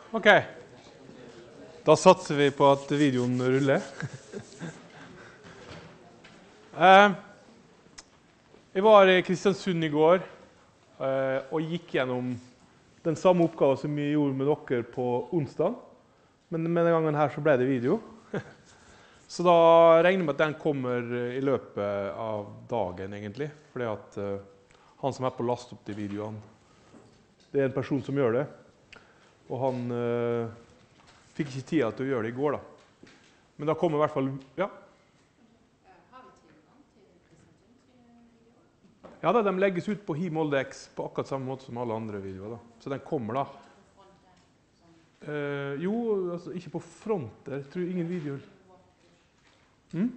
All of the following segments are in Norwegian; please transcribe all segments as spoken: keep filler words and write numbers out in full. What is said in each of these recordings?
Ok, da satser vi på at videoen ruller. eh, jeg var i Kristiansund i går eh, og gikk gjennom den samme oppgaven som vi gjorde med dere på onsdag. Men med den gangen her så ble det video. Så da regner jeg med at den kommer i løpet av dagen egentlig. Fordi at eh, han som er på å laste opp de videoene, det er en person som gjør det. Og han eh, fikk ikke tida til å gjøre det i går da. Men da kommer i hvert fall, ja. Ja da, de legges ut på HiMoldeX på akkurat samme måte som alle andre videoer da. Så den kommer da. Eh, jo, altså ikke på fronter, jeg tror ingen videoer. Mm?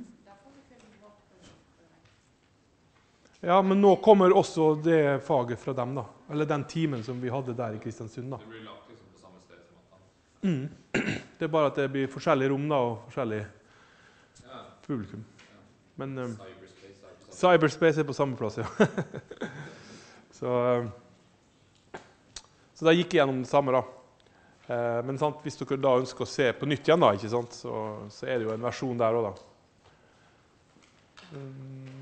Ja, men nå kommer også det faget fra dem da. Eller den timen som vi hadde der i Kristiansund da. Det blir lagt liksom på samme sted som at Mm. Det er bare at det blir forskjellige rom da, og forskjellig ja. publikum. Ja. Men um, Cyberspace, er på samme. cyberspace er på samme plass, ja. så, um, så da gikk jeg gjennom det samme da. Uh, men sant, hvis dere da ønsker å se på nytt igjen da, ikke sant, så, så er det jo en versjon der også da. Um,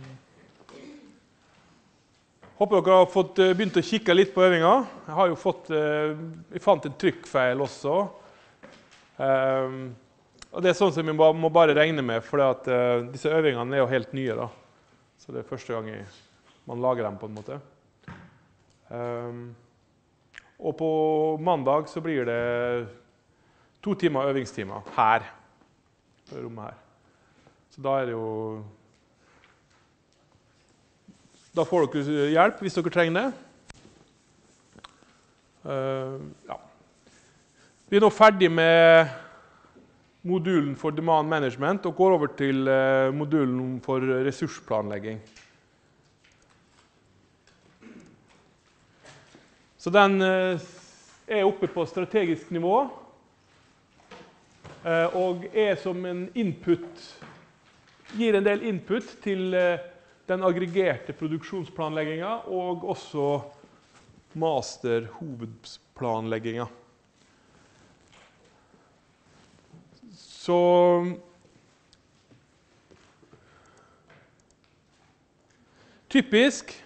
håper dere har fått uh, begynt å kikke litt på øvinga. Jeg har jo fått, uh, jeg fant en trykkfeil også. Um, og det er sånn som vi må, må bare regne med, for at, uh, disse øvingene er jo helt nye da. Så det er første gang jeg, man lager dem på en måte. Um, og på mandag så blir det to timer øvingstimer her, på rommet her. Så da er det jo... Da får dere hjelp hvis dere trenger det. Uh, ja. Vi er nå ferdig med modulen for demand management og går over til uh, modulen for ressursplanlegging. Så den uh, er oppe på strategisk nivå uh, og er som en input, gir en del input til uh, den aggregerte produksjonsplanleggingen og også master-hovedplanleggingen. Så typisk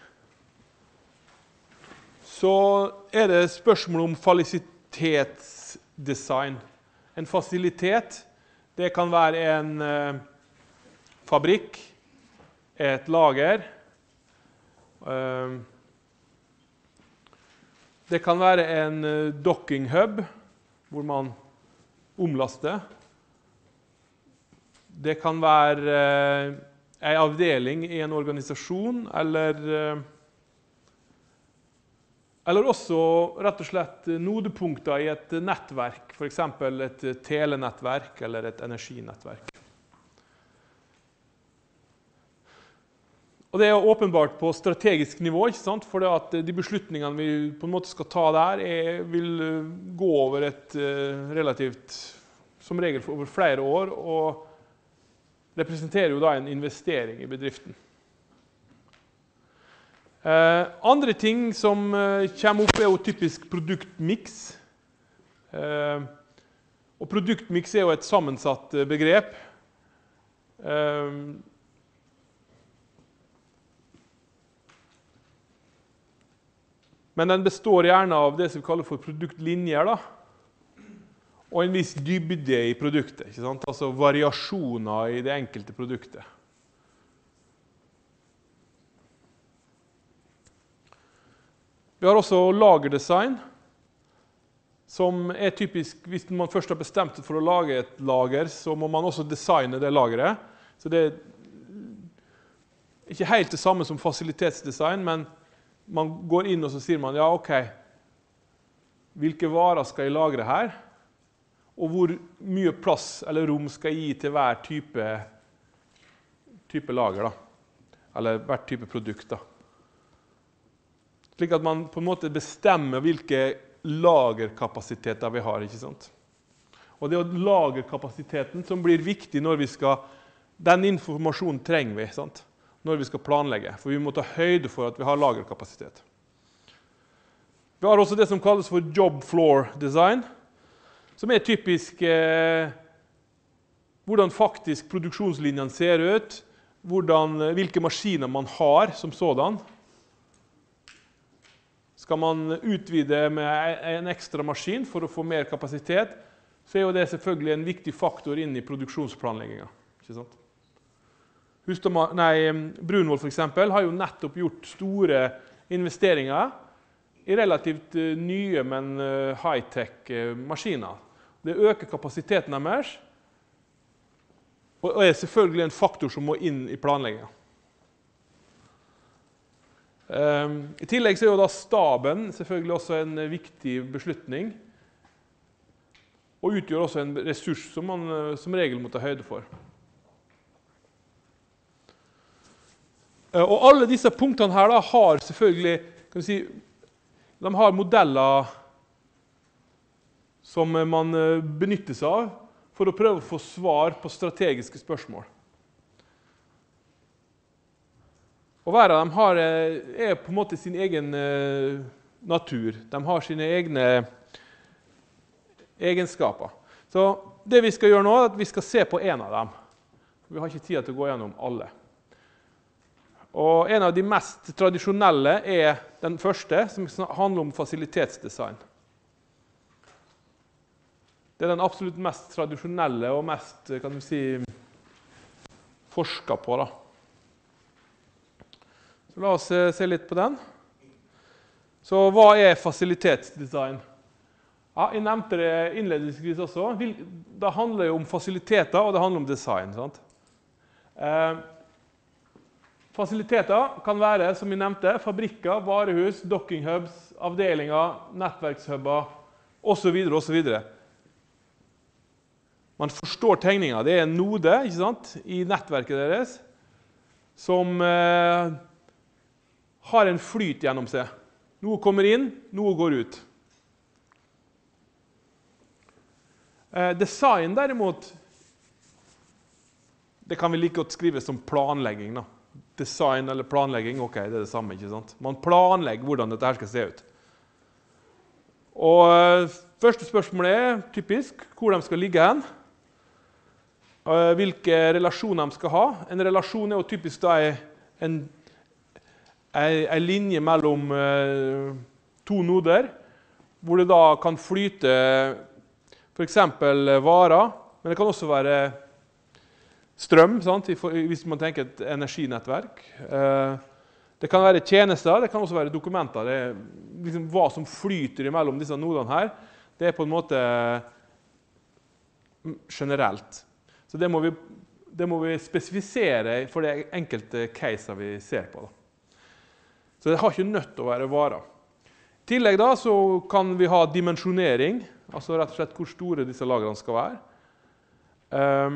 så er det spørsmål om fasilitetsdesign. En fasilitet, det kan være en eh, fabrikk, et lager. Det kan være en docking hub, hvor man omlaster. Det kan være en avdeling i en organisasjon, eller, eller også rett og slett nodepunkter i et nettverk, for eksempel et telenettverk eller et energinettverk. Og det er åpenbart på strategisk nivå, ikke sant? For at de beslutningene vi på en måte skal ta der er, vil gå over et uh, relativt, som regel over flere år, og representerer jo da en investering i bedriften. Uh, andre ting som uh, kommer opp er jo typisk produktmix. Uh, og produktmix er jo et sammensatt uh, begrep. Uh, Men den består gjerne av det som vi kaller for produktlinjer da. Og en viss dybde i produktet, ikke sant? Altså variasjoner i det enkelte produktet. Vi har også lagerdesign, som er typisk, hvis man først har bestemt seg for å lage et lager, så må man også designe det lageret. Så det er ikke helt det samme som fasilitetsdesign, men man går inn og så sier man, ja, ok, hvilke varer skal jeg lagre her? Og hvor mye plass eller rom skal jeg gi til hver type, type lager da? Eller hver type produkt da. Slik at man på en måte bestemmer hvilke lagerkapasiteter vi har, ikke sant? Og det er lagerkapasiteten som blir viktig når vi skal, den informasjonen trenger vi, sant? Når vi skal planlegge, for vi må ta høyde for at vi har lagerkapasitet. Vi har også det som kalles for job floor design, som er typisk eh, hvordan faktisk produksjonslinjene ser ut, hvordan, hvilke maskiner man har som sådan. Skal man utvide med en ekstra maskin for å få mer kapasitet, så er jo det selvfølgelig en viktig faktor inn i produksjonsplanleggingen. Ikke sant? Hustama, nei, Brunvoll for eksempel har jo nettopp gjort store investeringer i relativt nye, men high-tech maskiner. Det øker kapasiteten deres, og er selvfølgelig en faktor som må inn i planleggingen. I tillegg så er jo da staben selvfølgelig også en viktig beslutning, og utgjør også en ressurs som man som regel må ta høyde for. Og alle disse punktene her da har selvfølgelig, kan vi si, de har modeller som man benytter seg av for å prøve å få svar på strategiske spørsmål. Og hver av dem har, er på en måte sin egen natur. De har sine egne egenskaper. Så det vi skal gjøre nå, er at vi skal se på en av dem. Vi har ikke tid til å gå gjennom alle. Og en av de mest tradisjonelle er den første, som handler om fasilitetsdesign. Det er den absolutt mest tradisjonelle og mest, kan du si, forsket på da. Så la oss se litt på den. Så hva er fasilitetsdesign? Ja, jeg nevnte det innledningsvis også. Det handler jo om fasiliteter, og det handler om design. Sant? Eh, fasiliteter kan være, som jeg nevnte, fabrikker, varehus, docking hubs, avdelinger, nettverkshubber, og så videre, og så videre. Man forstår tegninga. Det er en node, ikke sant, i nettverket deres, som eh, har en flyt gjennom seg. Noe kommer inn, noe går ut. Eh, design derimot, det kan vi like godt skrive som planlegging. Da. Design eller planlegging, ok, det er det samme, ikke sant? Man planlegger hvordan dette her skal se ut. Og eh, første spørsmålet er typisk hvor de skal ligge hen. Eh, hvilke relasjoner de skal ha. En relasjon er jo typisk da en, en, en linje mellom eh, to noder, hvor det da kan flyte for eksempel varer, men det kan også være strøm, sant? Hvis man tenker et energinettverk. Det kan være tjenester, det kan også være dokumenter. Det er liksom hva som flyter imellom disse nodene her. Det er på en måte generelt. Så det må vi, det må vi spesifisere for det enkelte caser vi ser på. Da. Så det har ikke nødt til å være varer. I tillegg da, så kan vi ha dimensjonering, altså rett og slett hvor store disse lagrene skal være. Um,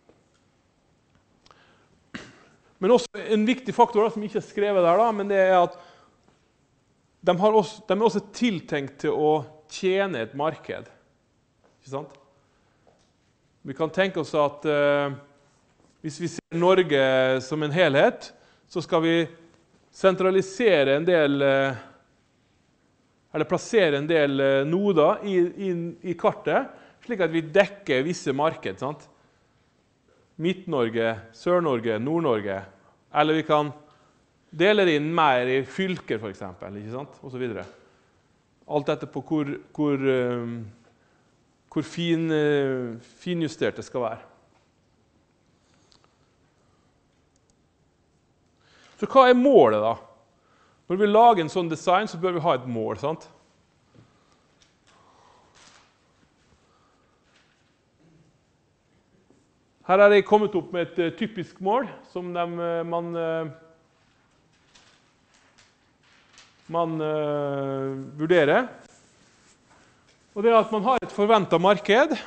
men også en viktig faktor da, som ikke er skrevet der, da, men det er at de, har også, de er også tiltenkt til å tjene et marked. Ikke sant? Vi kan tenke oss at uh, hvis vi ser Norge som en helhet, så skal vi sentralisere en del, uh, eller plassere en del uh, noder i, i, i kartet, slik at vi dekker visse marked. Sant? Midt-Norge, Sør-Norge, Nord-Norge. Eller vi kan dele det inn mer i fylker, for eksempel, ikke sant? Og så videre. Alt dette på hvor, hvor, uh, hvor fin, uh, finjustert det skal være. Så hva er målet da? Når vi lager en sånn design, så bør vi ha et mål, sant? Her er jeg kommet opp med et uh, typisk mål, som de, uh, man, uh, man uh, vurderer. Og det er at man har et forventet marked,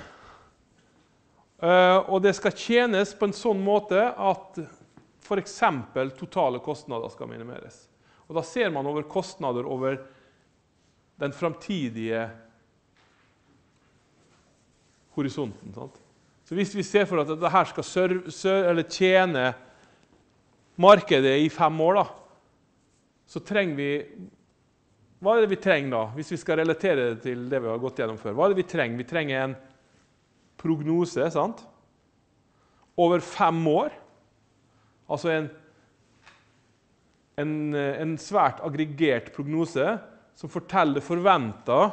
uh, og det skal tjenes på en sånn måte at for eksempel totale kostnader skal minimeres. Og da ser man over kostnader over den framtidige horisonten. Sant? Så hvis vi ser for at dette skal serve, serve, eller tjene markedet i fem år, da, så trenger vi hva er det vi trenger da, hvis vi skal relatere det til det vi har gått gjennom før? Hva er det vi trenger? Vi trenger en prognose, sant? Over fem år. Altså en, en, en svært aggregert prognose som forteller forventet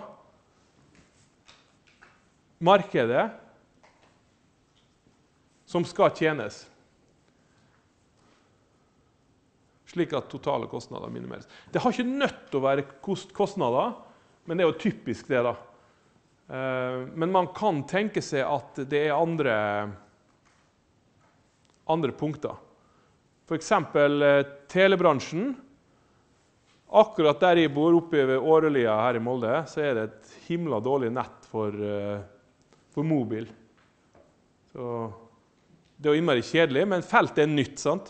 markedet som skal tjenes, slik at totale kostnader minimeres. Det har ikke nødt til å være kostnader, men det er jo typisk det da. Men man kan tenke seg at det er andre, andre punkter. For eksempel telebransjen. Akkurat der jeg bor oppe ved Årelia her i Molde, så er det et himla dårlig nett for, for mobil. Så det er jo innmari kjedelig, men feltet er nytt, sant?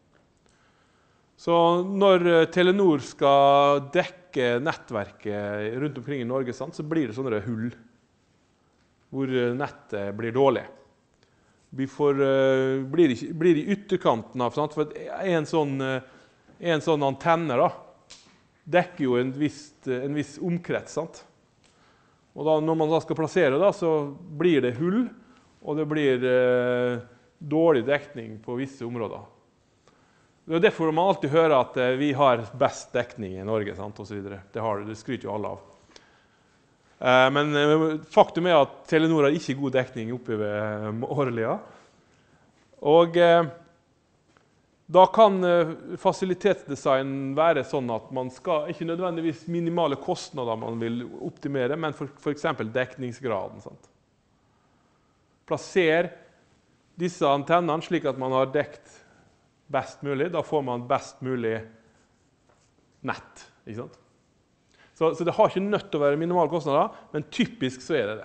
Så når Telenor skal dekke nettverket rundt omkring i Norge, sant, så blir det sånne hull, hvor nettet blir dårlig. Vi får, blir, i, blir i ytterkanten av, sant? For en sånn, en sånn antenne da, dekker jo en viss, en viss omkrets, sant? Og da, når man da skal plassere da, så blir det hull, og det blir eh, dårlig dekning på visse områder. Det er derfor man alltid hører at eh, vi har best dekning i Norge, sant, og så videre. Det, har, det skryter jo alle av. Eh, men eh, faktum er at Telenor har ikke god dekning oppe ved Årelia. Og eh, da kan eh, fasilitetsdesign være sånn at man skal ikke nødvendigvis minimale kostnader man vil optimere, men for, for eksempel dekningsgraden, sant. Plasser disse antennene slik at man har dekt best mulig, da får man best mulig nett, ikke sant? Så, så det har ikke nødt til å være minimale kostnader, men typisk så er det det.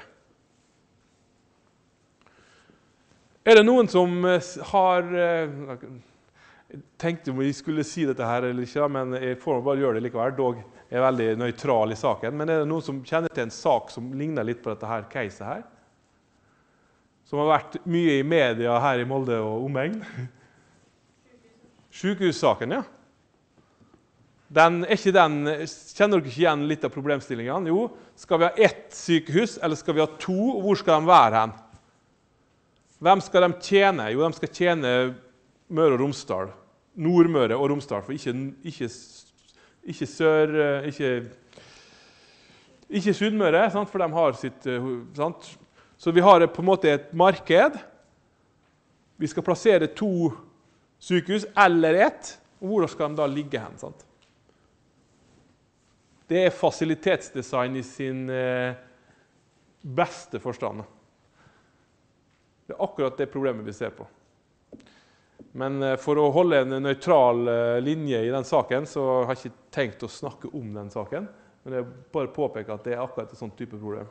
Er det noen som har, jeg tenkte om vi skulle si dette her eller ikke, men jeg får bare gjøre det likevel, dog er jeg veldig nøytral i saken, men er det noen som kjenner til en sak som ligner litt på dette her caset her? Som har vært mye i media her i Molde og omegn. Sykehussaken, ja. Den, er ikke den, kjenner dere ikke igjen litt av problemstillingen? Jo, skal vi ha ett sykehus, eller skal vi ha to, og hvor skal de være hen? Hvem skal de tjene? Jo, de skal tjene Møre og Romsdal. Nordmøre og Romsdal, for ikke, ikke, ikke sør, ikke, ikke Sydmøre, sant? For de har sitt, sant? Så vi har på en måte et marked. Vi skal plassere to sykehus, eller ett, og hvor skal de da ligge hen, sant? Det er fasilitetsdesign i sin eh, beste forstand. Det er akkurat det problemet vi ser på. Men eh, for å holde en nøytral eh, linje i den saken, så har jeg ikke tenkt å snakke om den saken, men jeg bare påpeker at det er akkurat et sånt type problem.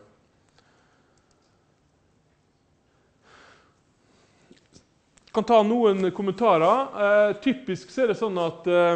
Jeg kan ta noen kommentarer. Eh, typisk så er det sånn at eh,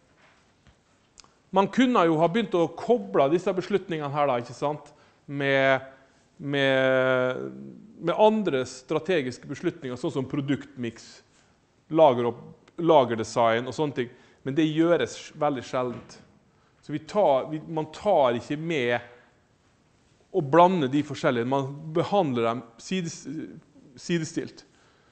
man kunne jo ha begynt å koble disse beslutningene her da, ikke sant? Med, med, med andre strategiske beslutninger, sånn som produktmix, lager og, lagerdesign og sånne ting. Men det gjøres veldig sjeldent. Så vi tar, vi, man tar ikke med å blande de forskjellige. Man behandler dem sides, sidestilt.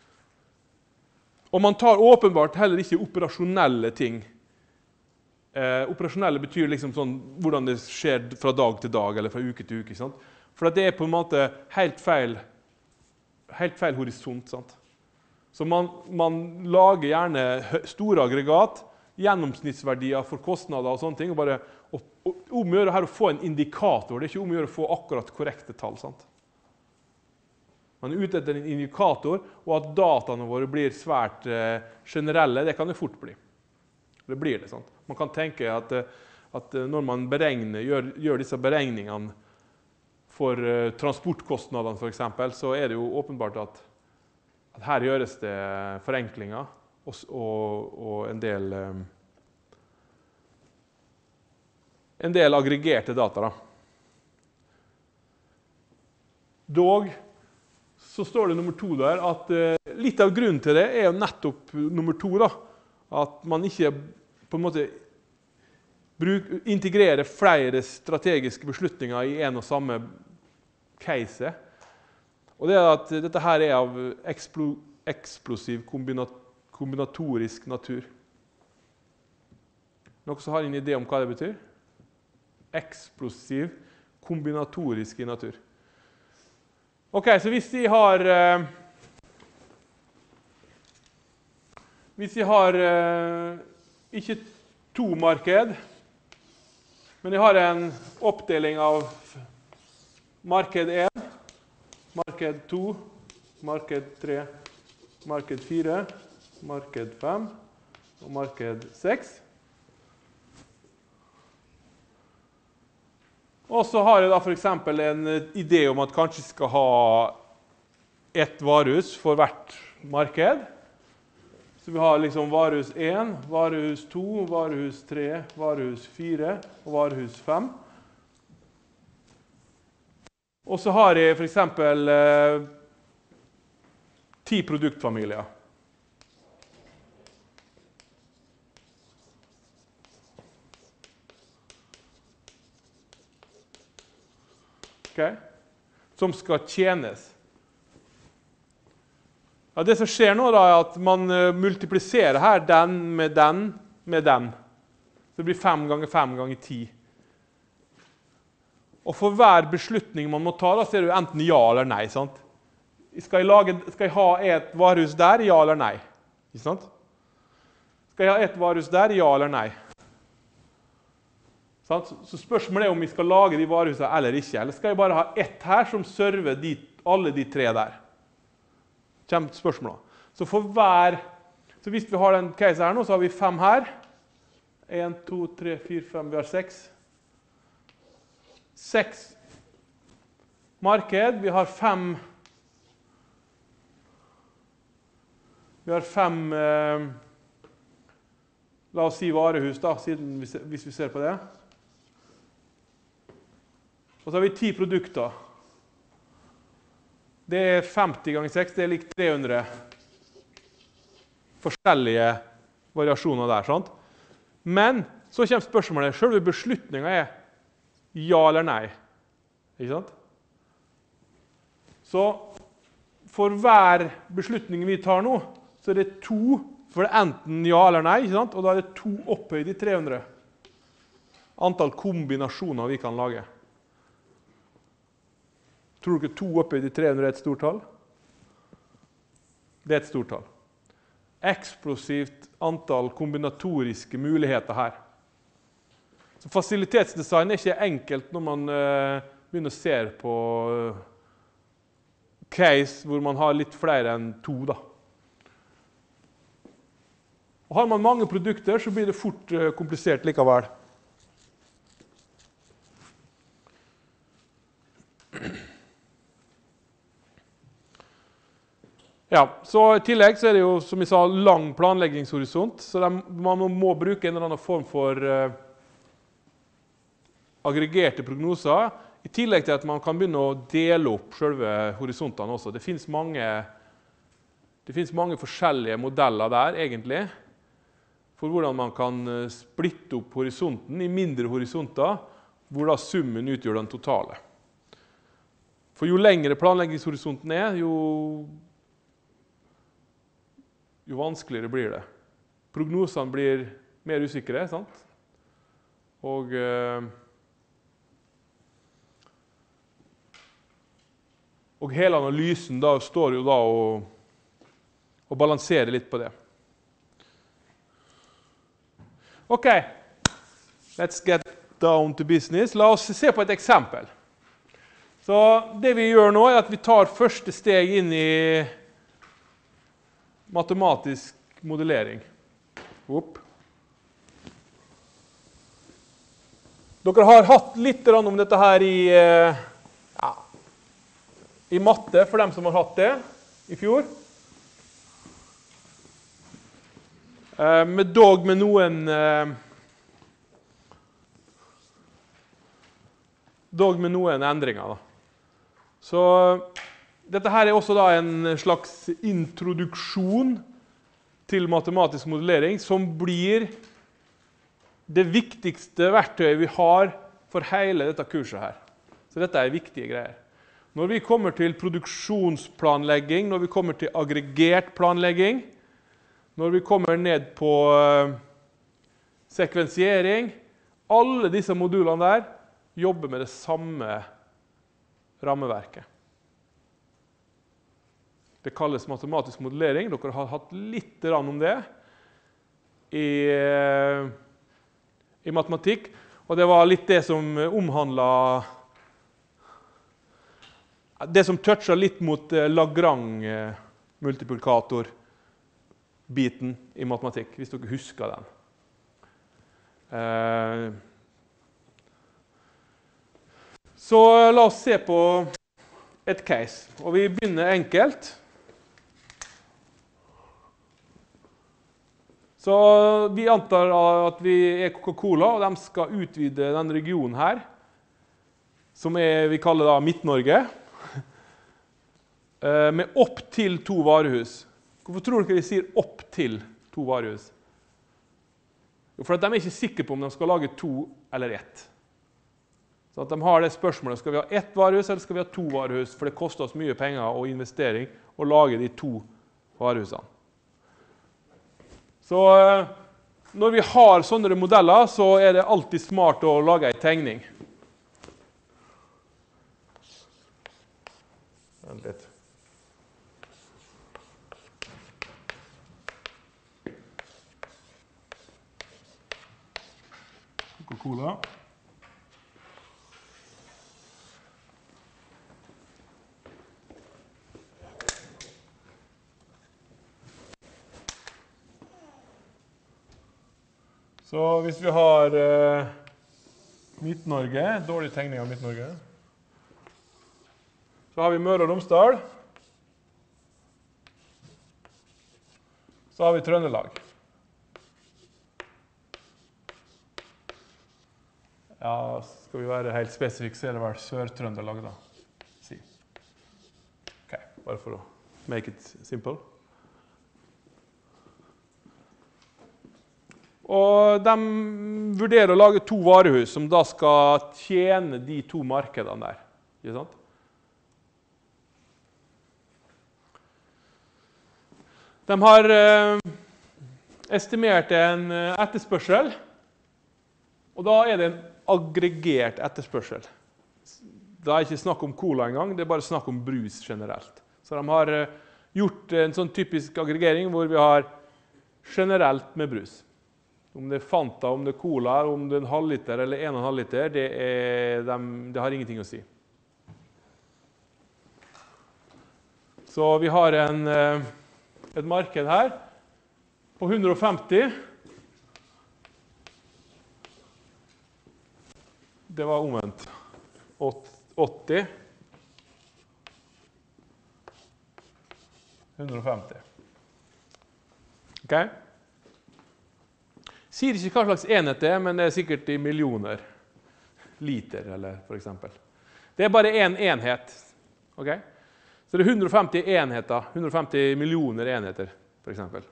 Og man tar åpenbart heller ikke operasjonelle ting. Eh, operasjonelle betyr liksom sånn, hvordan det skjer fra dag til dag, eller fra uke til uke. Sant? For det er på en måte helt feil, helt feil horisont. Sant? Så man, man lager gjerne store aggregat, gjennomsnittsverdier for kostnader og sånne ting, og bare og, og, omgjøre her å få en indikator. Det er ikke omgjøre å få akkurat korrekte tall. Sant? Man er ute etter en indikator, og at dataene våre blir svært eh, generelle, det kan det fort bli. Det blir det, sant? Man kan tenke at, at når man beregner, gjør, gjør disse beregningene for eh, transportkostnadene for eksempel, så er det jo åpenbart at, at her gjøres det forenklinger og, og, og en del, eh, en del aggregerte data. Da. Dog så står det nummer to der, at uh, litt av grunnen til det er jo nettopp nummer to da, at man ikke på en måte bruk, integrere flere strategiske beslutninger i en og samme case. Og det er at dette her er av eksplo, eksplosiv kombinat, kombinatorisk natur. Noen som har en idé om hva det betyr? Eksplosiv kombinatorisk i natur. Ok, så hvis de har eh, hvis de har eh, ikke to marked, men jeg har en oppdeling av marked én, marked to, marked tre, marked fire, marked fem og marked seks. Og så har jeg da for eksempel en idé om at kanskje jeg skal ha ett varehus for hvert marked. Så vi har liksom varehus én, varehus to, varehus tre, varehus fire og varehus fem. Og så har jeg for eksempel eh, ti produktfamilier. Okay. Som skal tjenes. Ja, det som skjer nå da, er at man uh, multipliserer her den med den med den. Så det blir fem ganger fem ganger ti. Og for hver beslutning man må ta, da, så er det jo enten ja eller nei. Sant? Skal jeg, lage, skal jeg ha et varehus der? Ja eller nei? Ikke sant? Skal jeg ha et varehus der? Ja eller nei? Så spørsmålet er om vi skal lage de varehusene eller ikke. Eller skal jeg bare ha ett her som server de, alle de tre der? Kjempe spørsmål. Så for hver, så hvis vi har den case her nå, så har vi fem her. En, to, tre, fire, fem, vi har seks. Seks marked. Vi har fem Vi har fem eh, la oss si varehus da, siden vi, hvis vi ser på det. Og så har vi ti produkter. Det er femti ganger seks, det er lik tre hundre forskjellige variasjoner der, sant? Men så kommer spørsmålet, selve beslutningen er ja eller nei. Ikke sant? Så for hver beslutning vi tar nå, så er det to, for det er enten ja eller nei, ikke sant? Og da er det to opphøyd i tre hundre. Antall kombinasjoner vi kan lage. Tror du ikke to opphøyd i tre hundre er et stort tall? Det er et stort tall. Eksplosivt antall kombinatoriske muligheter her. Så fasilitetsdesign er ikke enkelt når man uh, begynner å se på uh, case hvor man har litt flere enn to. Da. Og har man mange produkter, så blir det fort uh, komplisert likevel. Ja, så i tillegg så er det jo, som jeg sa, lang planleggingshorisont, så de, man må bruke en eller annen form for uh, aggregerte prognoser, i tillegg til at man kan begynne å dele opp selve horisontene også. Det finnes mange, det finnes mange forskjellige modeller der, egentlig, for hvordan man kan splitte opp horisonten i mindre horisonter, hvor da summen utgjør den totale. For jo lengre planleggingshorisonten er, jo jo vanskeligere blir det. Prognosene blir mer usikre, sant? Og, eh, og hele analysen da står jo da og, og balanserer litt på det. Ok, let's get down to business. La oss se på et eksempel. Så det vi gjør nå er at vi tar første steg inn i matematisk modellering. Opp. Dere har hatt litt om dette her i, ja, i matte, for dem som har hatt det i fjor. Med dog med noen dog med noen endringer. Da. Så dette her er også da en slags introduksjon til matematisk modellering som blir det viktigste verktøyet vi har for hele dette kurset her. Så dette er viktige greier. Når vi kommer til produksjonsplanlegging, når vi kommer til aggregert planlegging, når vi kommer ned på uh, sekvensiering, alle disse modulene der jobber med det samme rammeverket. Det kalles matematisk modellering. Dere har hatt litt om det i, i matematikk. Og det var litt det som omhandlet, det som touchet litt mot Lagrange-multiplikator-biten i matematikk, hvis dere husker den. Så la oss se på et case. Og vi begynner enkelt. Så vi antar at vi er Coca-Cola, og de skal utvide den regionen her, som er, vi kaller da Midt-Norge, med opp til to varehus. Hvorfor tror dere de sier opp til to varehus? Jo, for at de er ikke sikre på om de skal lage to eller ett. Så at de har det spørsmålet, skal vi ha ett varehus eller skal vi ha to varehus? For det koster oss mye penger og investering å lage de to varehusene. Så når vi har sånne modeller, så er det alltid smart å lage en tegning. Vent litt. Coca-Cola. Så hvis vi har eh, Midt-Norge, dårlig tegning av Midt-Norge, så har vi Møre og Romsdal, så har vi Trøndelag. Ja, skal vi være helt spesifikke, så er det vel Sør-Trøndelag da. Si. Ok, bare for å make it simple. Og de vurderer å lage to varehus som da skal tjene de to markedene der. Ikke sant? De har eh, estimert en etterspørsel, og da er det en aggregert etterspørsel. Da er det ikke snakk om cola engang, det er bare snakk om brus generelt. Så de har eh, gjort en sånn typisk aggregering hvor vi har generelt med brus. Om det er Fanta, om det er Cola, om det er en halvliter eller en og en halv liter, det, er, de, det har ingenting å si. Så vi har en, et marked her på hundre og femti. Det var omvendt. åtti. hundre og femti. Ok? Sier ikke hva slags enhet det er, men det er sikkert i millioner liter, eller for eksempel. Det er bare en enhet. Okay? Så det er hundre og femti enheter, hundre og femti millioner enheter, for eksempel.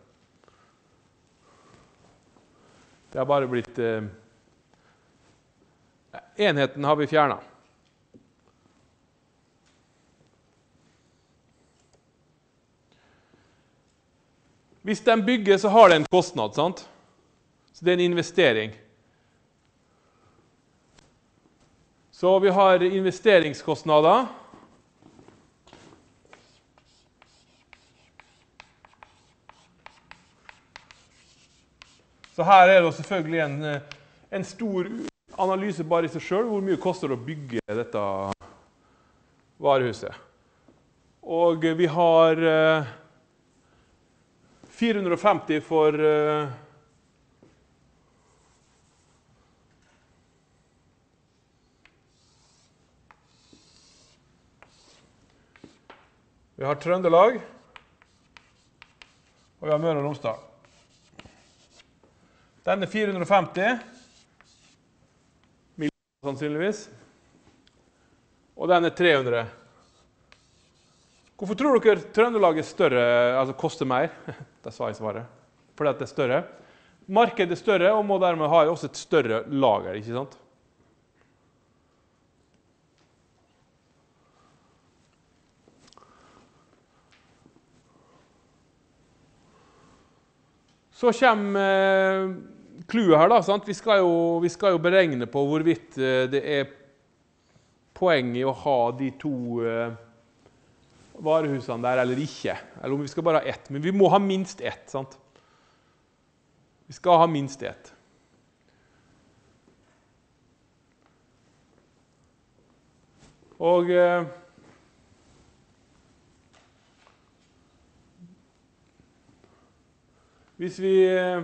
Det har bare blitt... Eh, enheten har vi fjernet. Hvis de bygger, så har det en kostnad, sant? Så det er en investering. Så vi har investeringskostnader. Så her er det selvfølgelig en, en stor analyse bare i seg selv, hvor mye koster det å bygge dette varehuset. Og vi har fire hundre og femti for vi har Trøndelag, og vi har Møre og Romsdal. Den er fire hundre og femti millioner sannsynligvis, og den er tre hundre. Hvorfor tror dere Trøndelag er større, altså koster mer? Det sa jeg svaret, fordi det er større. markedet er større, og må dermed ha også et større lager, ikke sant? Så kommer clouet her da, sant? Vi skal jo, vi skal jo beregne på hvorvidt det er poeng i å ha de to uh, varehusene der eller ikke. Eller om vi skal bare ha ett. Men vi må ha minst ett, sant? Vi skal ha minst ett. Og uh, hvis vi uh,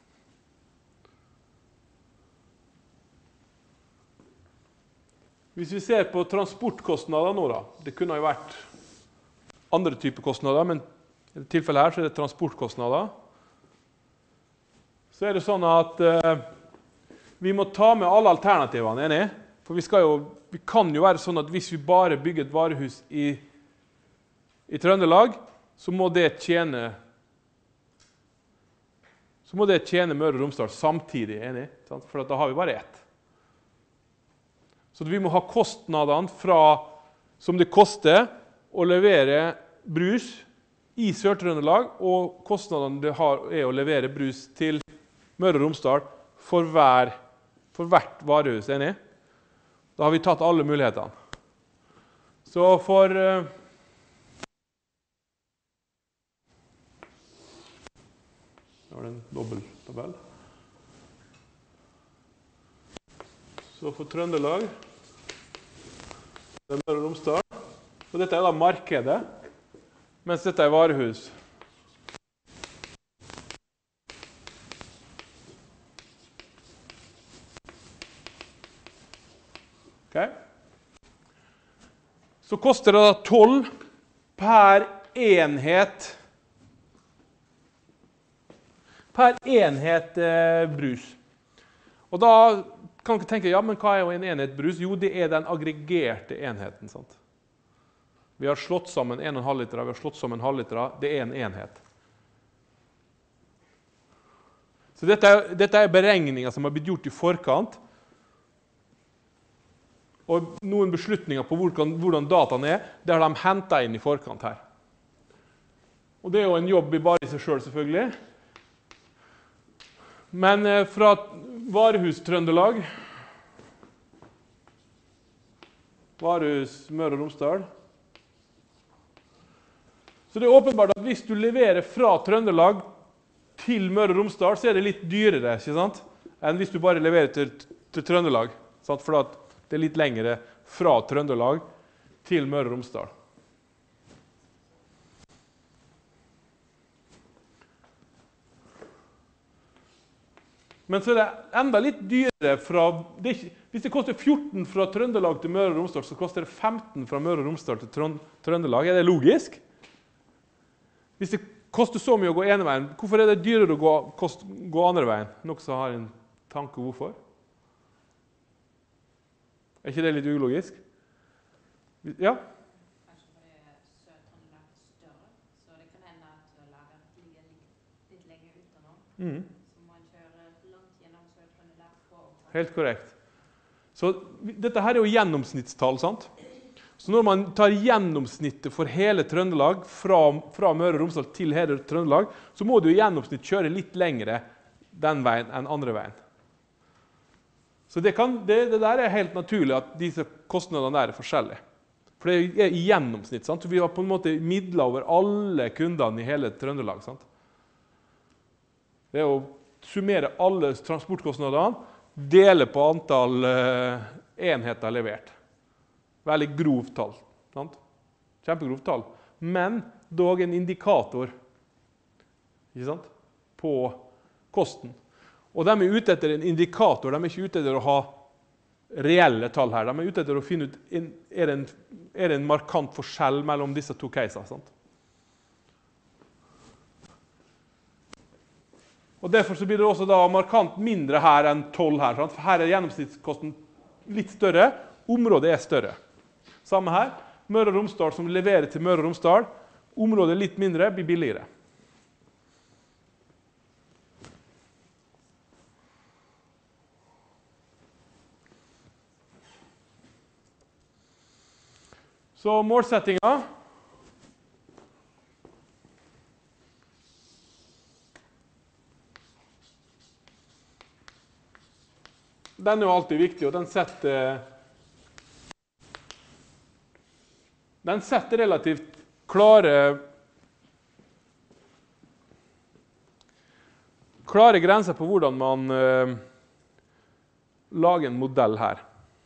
Hvis vi ser på transportkostnader nå da, det kunne jo vært andre typer kostnader, men i dette tilfellet her så er det transportkostnader. Så er det sånn at eh, vi må ta med alle alternativene, enig? For vi, skal jo, vi kan jo være sånn at hvis vi bare bygger et varehus i, i Trøndelag, så må det tjene så må det tjene Møre og Romsdal samtidig, enig? For da har vi bare ett. Så vi må ha kostnadene fra, som det koster å levere brus i Sør-Trøndelag, og kostnadene det har er å levere brus til Møre og Romsdal for, hver, for hvert varehus, enig? Da har vi tatt alle mulighetene. Så for... Da var det en dobbelttabell. Så for Trøndelag, det er Møre og Romsdal, og dette er da markedet, mens dette er varehus. Ok? Så koster det da tolv per enhet, per enhet eh, brus. Og da kan ikke tenke, ja, men hva er jo en enhet brus? Jo, det er den aggregerte enheten, sant? Vi har slått sammen en komma fem liter, vi har slått sammen halvliter, det er en enhet. Så dette er, dette er beregninger som har blitt gjort i forkant, og noen beslutninger på hvordan, hvordan dataen er, det har de hentet inn i forkant her. Og det er jo en jobb i bare i seg selv, selvfølgelig. Men eh, fra Varehus Trøndelag, Varehus Møre og Romsdal. Så det er åpenbart at hvis du leverer fra Trøndelag til Møre og Romsdal, så er det litt dyrere, ikke sant? Enn hvis du bare leverer til, til Trøndelag. Sant? For at det er litt lengre fra Trøndelag til Møre og Romsdal. Men så er det enda litt dyrere fra... Det ikke, hvis det koster fjorten fra Trøndelag til Møre og Romsdal, så koster det femten fra Møre og Romsdal til Trøndelag. Er det logisk? Hvis det koster så mye å gå ene veien, hvorfor er det dyrere å gå, kost, gå andre veien? Noen som har en tanke hvorfor? Er ikke det litt ulogisk? Ja? Kanskje fordi Sør-Trøndelag er større, så det kan hende at lageret ligger litt lenger utenom. Mm. Helt korrekt. Så dette her er jo gjennomsnittstall, sant? Så når man tar gjennomsnittet for hele Trøndelag, fra, fra Møre og Romsdal til hele Trøndelag, så må du i gjennomsnitt kjøre litt lengre den veien enn andre veien. Så det, kan, det, det der er helt naturlig at disse kostnadene der er forskjellige. For det er i gjennomsnitt, sant? Så vi har på en måte midler over alle kundene i hele Trøndelag, sant? Det er å summere alle transportkostnadene, dele på antall eh, enheter levert. Veldig grovt tall. Sant? Kjempegrovt tall. Men dog en indikator, ikke sant? På kosten. Og de er ute etter en indikator, de er ikke ute etter å ha reelle tall her. De er ute etter å finne ut, er det en, er det en markant forskjell mellom disse to casene, sant? Og derfor så blir det også da markant mindre her enn tolv her. Sant? For her er gjennomsnittskosten litt større, området er større. Samme her, Møre og Romsdal som leverer til Møre og Romsdal, området litt mindre, blir billigere. Så målsettinga den er jo alltid viktig, og den setter den setter relativt klare klare grenser på hvordan man uh, lager en modell her.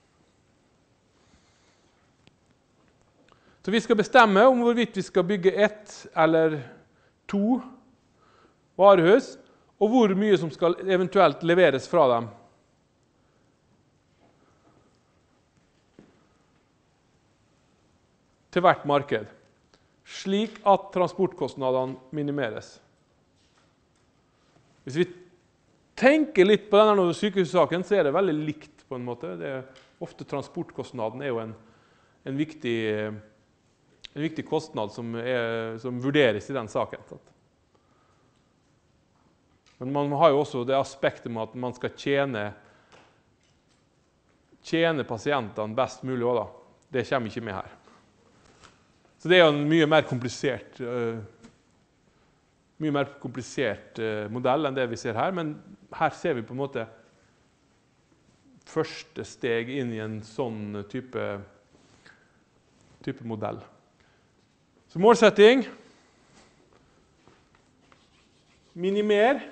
Så vi skal bestemme om hvorvidt vi skal bygge ett eller to varehus, og hvor mye som skal eventuelt leveres fra dem. Til hvert marked, slik at transportkostnadene minimeres. Hvis vi tenker litt på denne sykehussaken, så er det veldig likt på en måte. Det er, ofte transportkostnaden er jo en, en, viktig, en viktig kostnad som, er, som vurderes i den saken. Men man har jo også det aspektet med at man skal tjene, tjene pasientene best mulig også, da. Det kommer ikke med her. Så det er jo en mye mer komplisert, uh, mye mer komplisert uh, modell enn det vi ser her, men her ser vi på en måte første steg inn i en sånn type, type modell. Så målsetting, minimer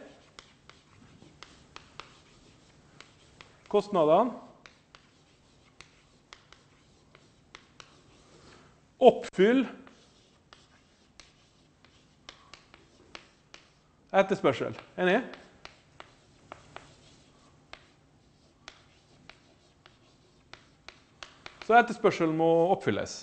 kostnadene, oppfyll etterspørsel. Enig? Så etterspørsel må oppfylles.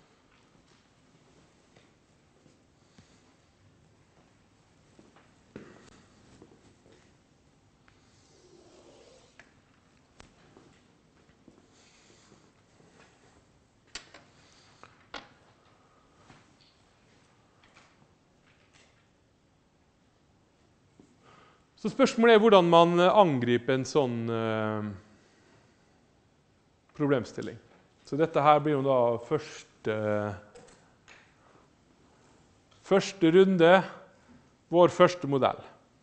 Så spørsmålet er hvordan man angriper en sånn eh, problemstilling. Så dette her blir jo da første, første runde, vår første modell.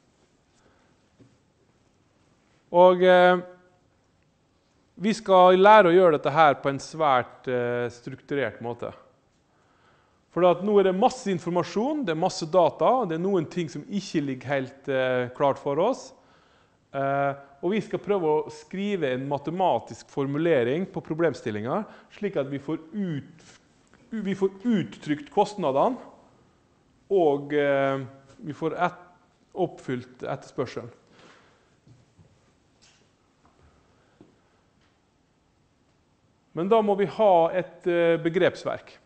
Og eh, vi skal lære å gjøre dette her på en svært eh, strukturert måte. For at nå er det masse informasjon, det er masse data, det er noen ting som ikke ligger helt eh, klart for oss. Eh, og vi skal prøve å skrive en matematisk formulering på problemstillinger, slik at vi får, ut, vi får uttrykt kostnadene, og eh, vi får et, oppfylt etterspørselen. Men da må vi ha et eh, begrepsverk.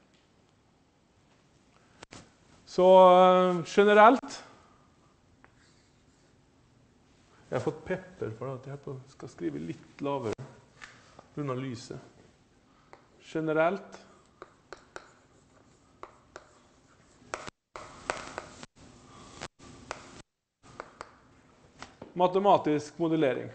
Så generelt Jeg har fått pepper for at jeg skal skrive litt lavere på grunn av lyset. Generelt matematisk modellering.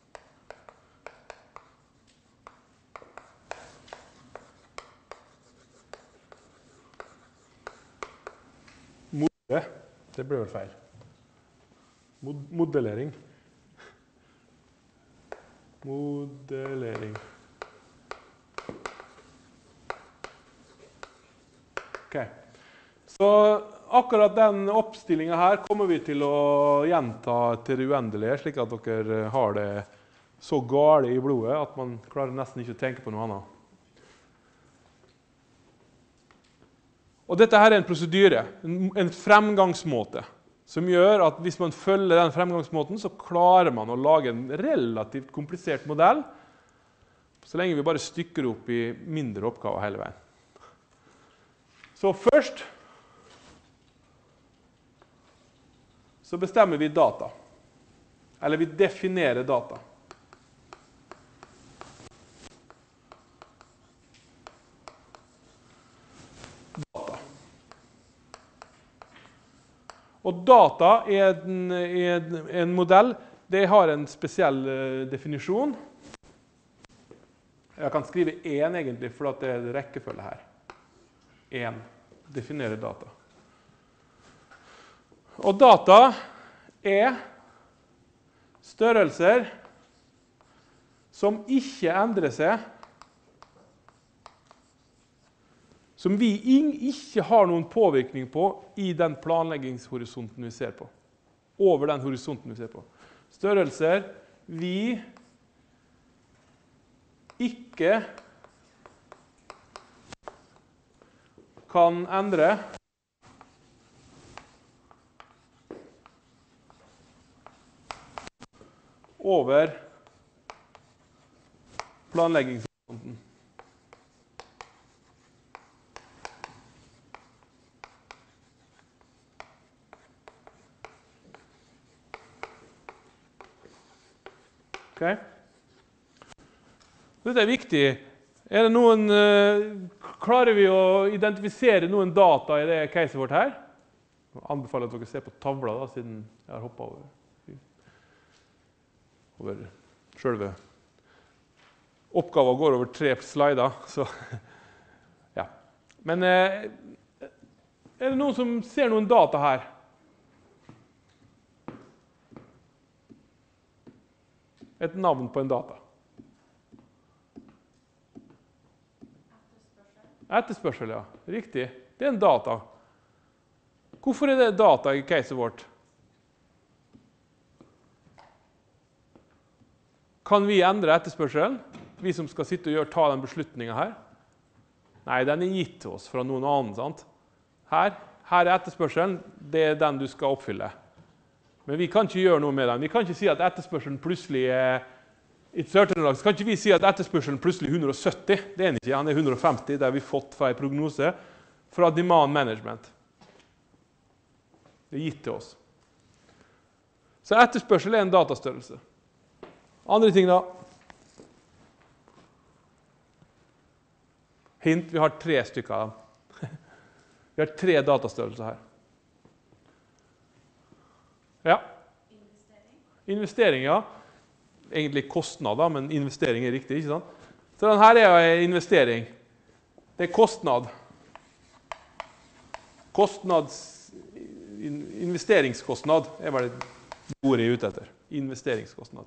Det ble vel feil. Mod modellering. Modellering. Ok. Så akkurat den oppstillingen her kommer vi til å gjenta til det uendelige, slik at dere har det så gale i blodet at man klarer nesten ikke å tenke på noe annet. Og dette her er en prosedyre, en fremgangsmåte, som gjør at hvis man følger den fremgangsmåten, så klarer man å lage en relativt komplisert modell, så lenge vi bare stykker opp i mindre oppgaver hele veien. Så først så bestemmer vi data, eller vi definerer data. Og data er en, er en modell, det har en spesiell uh, definisjon. Jeg kan skrive én egentlig, for det er rekkefølge her. én. Definere data. Og data er størrelser som ikke endrer seg, som vi ikke har noen påvirkning på i den planleggingshorisonten vi ser på. Over den horisonten vi ser på. Størrelser vi ikke kan endre over planleggingshorisonten. Okay. Dette er viktig. Er det noen, klarer vi å identifisere noen data i det caset vårt her? Jeg anbefaler at dere ser på tavla, da, siden jeg har hoppet over, over selve oppgaven går over tre slider. Så, ja. Men er det noen som ser noen data her? Et navn på en data. Etterspørsel, ja. Riktig. Det er en data. Hvorfor er det data i caset vårt? Kan vi endre etterspørselen? Vi som skal sitte og gjøre, ta den beslutningen her? Nei, den er gitt til oss fra noen annen, sant? Her, her er etterspørselen, det er den du skal oppfylle. Men vi kan ikke gjøre noe med den. Vi kan ikke si at etterspørselen plutselig er i Sør-Trøndelag, så kan ikke vi si at etterspørselen plutselig er hundre og sytti. Det er den ikke, han er hundre og femti, det har vi fått fra en prognose fra demand management. Det er gitt til oss. Så etterspørsel er en datastørrelse. Andre ting da. Hint, vi har tre stykker av dem. Vi har tre datastørrelser her. Ja. Investering. Investering, ja. Egentlig kostnader, men investering er riktig, ikke sant? Så denne her er en investering. Det er kostnad. Kostnads... Investeringskostnad er vel det ordet jeg er ute etter. Investeringskostnad.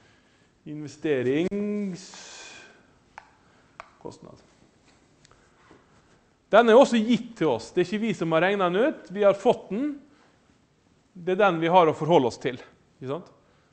Investeringskostnad. Den er også gitt til oss. Det er ikke vi som har regnet den ut. Vi har fått den. Det er den vi har å forholde oss til. Ikke sant?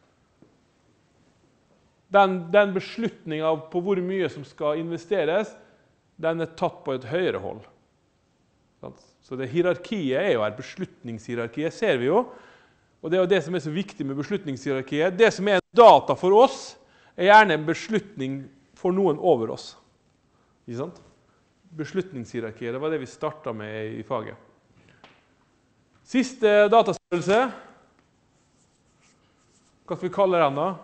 Den, den beslutningen på hvor mye som skal investeres, den er tatt på et høyere hold. Så det hierarkiet er jo et beslutningshierarki, det ser vi jo. Og det er jo det som er så viktig med beslutningshierarkiet. Det som er en data for oss, er gjerne en beslutning for noen over oss. Ikke sant? Beslutningshierarkiet, det var det vi startet med i faget. Siste datastørrelse. Hva skal vi kalle den da?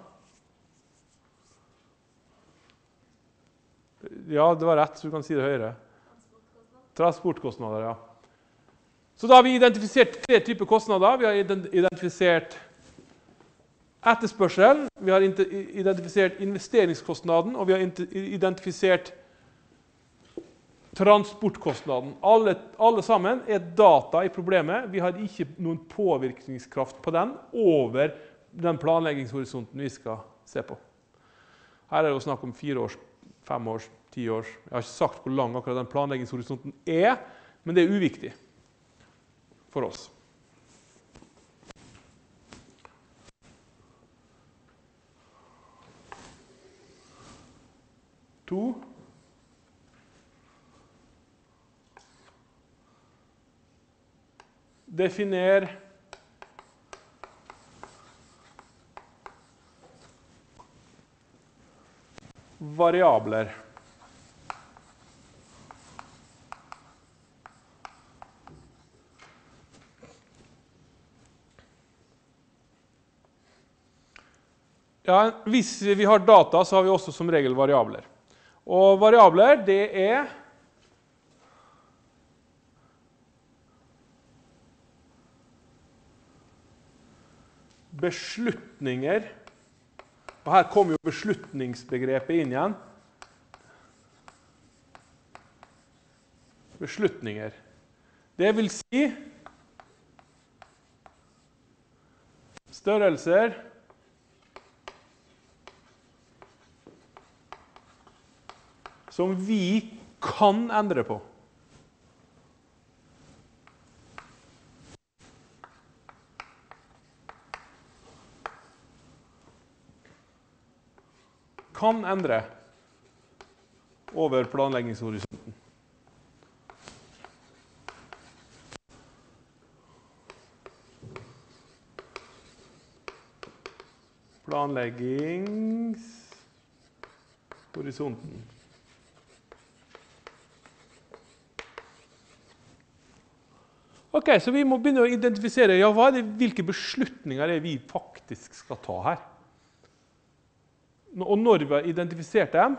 Ja, det var rett, så du kan si det høyere. Transportkostnader, ja. Så da har vi identifisert tre typer kostnader. Vi har identifisert etterspørsel, vi har identifisert investeringskostnaden, og vi har identifisert transportkostnaden. Alle, alle sammen er data i problemet. Vi har ikke noen påvirkningskraft på den over den planleggingshorisonten vi skal se på. Her er det jo snakk om fire års, fem års, ti års. Jeg har ikke sagt hvor lang akkurat den planleggingshorisonten er, men det er uviktig for oss. To. Definer variabler. Ja, hvis vi har data, så har vi også som regel variabler. Og variabler, det er beslutninger. Og her kommer jo beslutningsbegrepet inn igjen. beslutninger. Det vil si størrelser som vi kan endre på. Kan endre over planleggingshorisonten. Planleggingshorisonten. Ok, så vi må begynne å identifisere ja, hva er det, hvilke beslutninger er vi faktisk skal ta her. Og når vi har identifisert dem,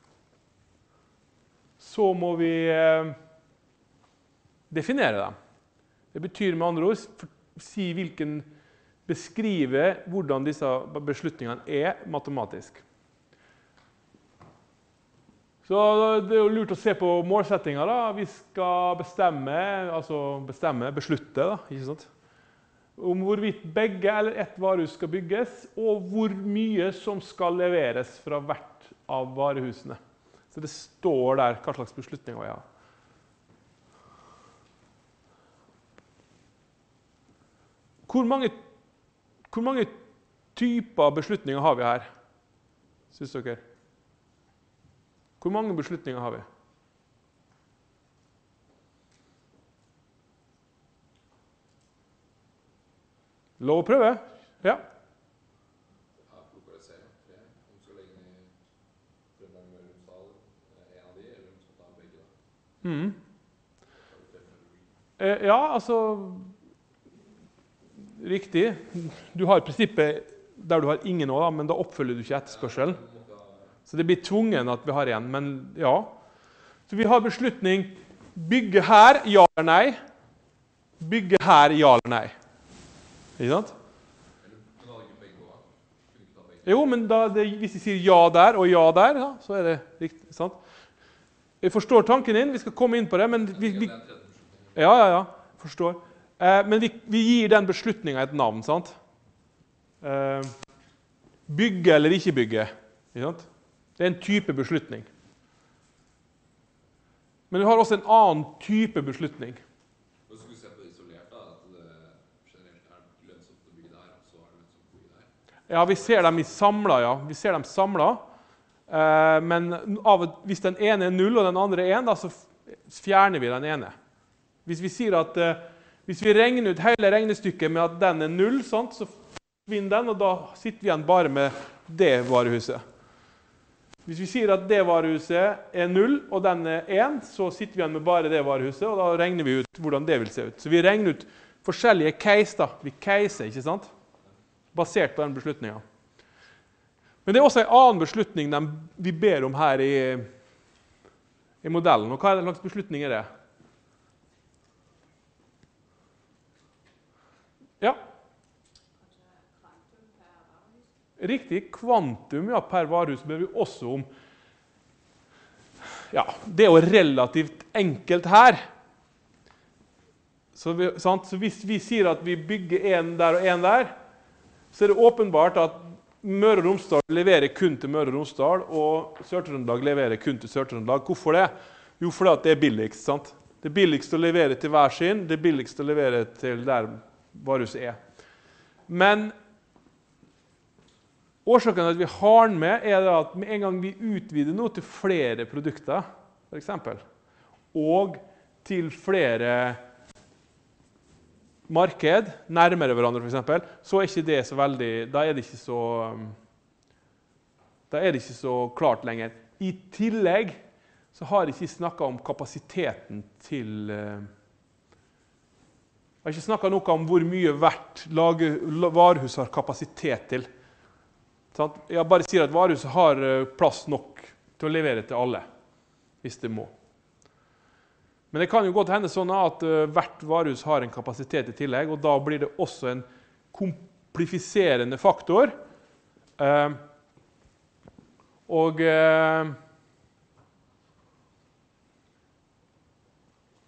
så må vi eh, definere dem. Det betyr med andre ord si hvilken, beskrive hvordan disse beslutningene er matematisk. Så det er jo lurt å se på målsettinger. Da. Vi skal bestemme, altså bestemme, beslutte, da, ikke sant? Om hvorvidt begge eller ett varehus skal bygges, og hvor mye som skal leveres fra hvert av varehusene. Så det står der hva slags beslutninger vi har. Hvor mange, hvor mange typer beslutninger har vi her, synes dere? Hvor mange beslutninger har vi? Lov å prøve? Ja. Ja, lokalisere. Tre. Om du skal legge ned Trøndelag med Romsdal, en av de, eller om du skal ta begge da. Mm. Eh, ja, altså riktig. Du har prinsippet der du har ingen nå, da, men da oppfølger du ikke etterspørselen. Så det blir tvungen at vi har igjen, men ja. Så vi har beslutning bygge her, ja eller nei. Bygge her, ja eller nei. Ikke sant? Jo, men da det, hvis vi sier ja der og ja der, ja, så er det riktig. Sant? Jeg forstår tanken din, vi skal komme inn på det, men vi... vi ja, ja, ja, forstår. Eh, men vi, vi gir den beslutningen et navn, sant? Eh, bygge eller ikke bygge, ikke sant? Det er en type beslutning. Men vi har også en annen type beslutning. Hvis du ser på det isolert da, at det generelt er lønnsomt å bygge der, så er det lønnsomt å bygge der. Ja, vi ser dem i samlet, ja. Vi ser dem samlet. Eh, men av, hvis den ene er null og den andre er en, da, så fjerner vi den ene. Hvis vi sier at eh, hvis vi regner ut hele regnestykket med at den er null, sant, så forsvinner den, og da sitter vi igjen bare med det varehuset. Hvis vi sier at det varehuset er null, og den er én, så sitter vi igjen med bare det varehuset, og da regner vi ut hvordan det vil se ut. Så vi regner ut forskjellige case, da. Vi caser, ikke sant? Basert på den beslutningen. Men det er også en annen beslutning vi ber om her i, i modellen. Og hva er det slags beslutning er det? Ja. Riktig, kvantum ja, per varehus ber vi også om. Ja, det er jo relativt enkelt her. Så, vi, sant? Så hvis vi sier at vi bygger en der og en der, så er det åpenbart at Møre og Romsdal leverer kun til Møre og Romsdal, og Sør-Trøndelag leverer kun til Sør-Trøndelag. Hvorfor det? Jo, fordi det er billigst, sant? Det er billigst å levere til hver sin, det er billigst å levere til der varehuset er. Men årsaken til at vi har den med, er at med en gang vi utvider noe til flere produkter, for eksempel, og til flere marked, nærmere hverandre for eksempel, så er ikke det så veldig, da er det ikke så, da er det ikke så klart lenger. I tillegg så har jeg ikke snakket om kapasiteten til, jeg har ikke snakket noe om hvor mye hvert lage, varehus har kapasitet til. Jeg bare sier at varehuset har plass nok til å levere til alle, hvis det må. Men det kan jo godt hende sånn at hvert varehus har en kapasitet i tillegg, og da blir det også en komplifiserende faktor. Eh, og, eh,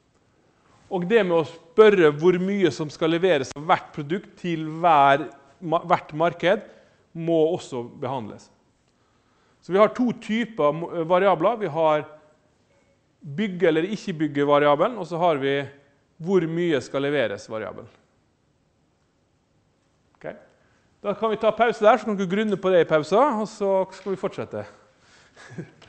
Og det med å spørre hvor mye som skal leveres av hvert produkt til hver, hvert marked, må også behandles. Så vi har to typer variabler. Vi har bygge eller ikke bygge variabelen, og så har vi hvor mye skal leveres variabelen. Okay. Da kan vi ta pause der, så kan dere grunne på det i pausen, og så skal vi fortsette.